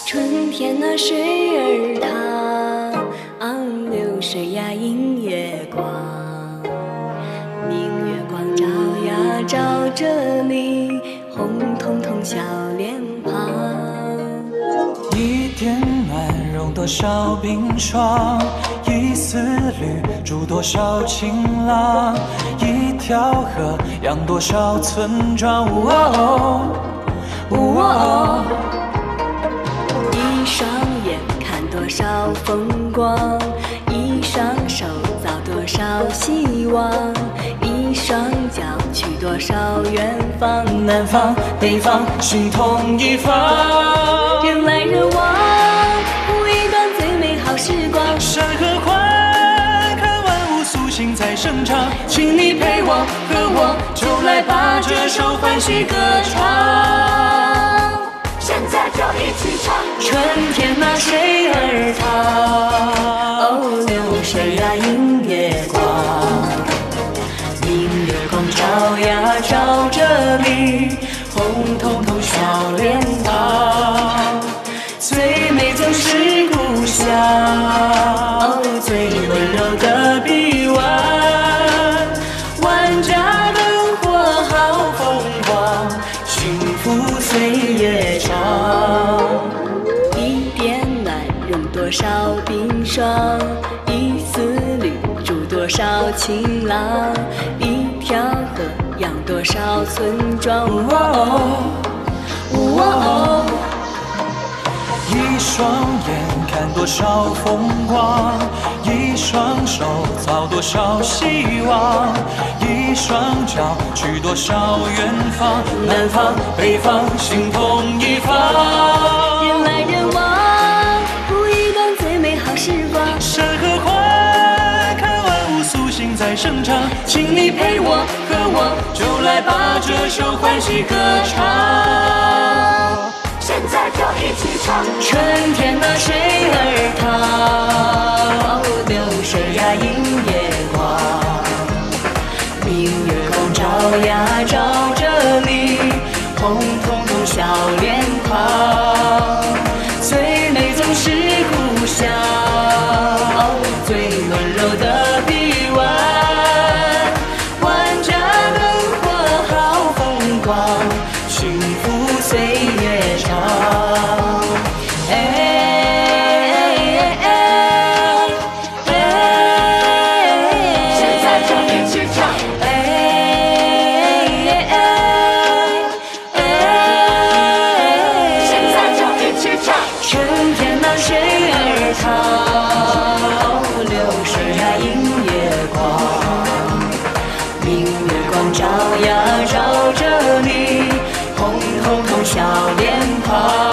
春天那水儿淌，流水呀映月光，明月光照呀照着你红彤彤小脸庞。 一点暖融多少冰霜，一丝绿筑多少情郎，一条河养多少村庄。 一双眼看多少风光，一双手造多少希望，一双脚去多少远方。 南方北方心同一方， 人来人往，无一段最美好时光。 山河宽，看万物苏醒在生长，请你陪我和我，就来把这首欢喜歌唱。 现在就一起唱。 春天那水儿淌，流水呀映月光，明月光照呀照着你红彤彤小脸庞。最美总是故乡，最温柔的臂弯，万家灯火好风光，幸福岁月长。一点暖融多少冰霜，一丝绿筑多少情郎，一条河养多少村庄。 一双眼看多少风光，一双手造多少希望，一双脚去多少远方。南方北方心同一方， 人来人往，无一段最美好时光。 山河宽，看万物苏醒在生长，请你陪我和我，就来把这首欢喜歌唱。 现在就一起唱。 春天那水儿淌，流水呀映月光，明月光照呀照着你红彤彤小脸庞。最美总是故乡，最温柔的臂弯，万家灯火好风光，幸福岁月长。 现在就一起唱。现在就一起唱。 春天那水儿淌，流水呀映月光，明月光照呀照着你红彤彤小脸庞。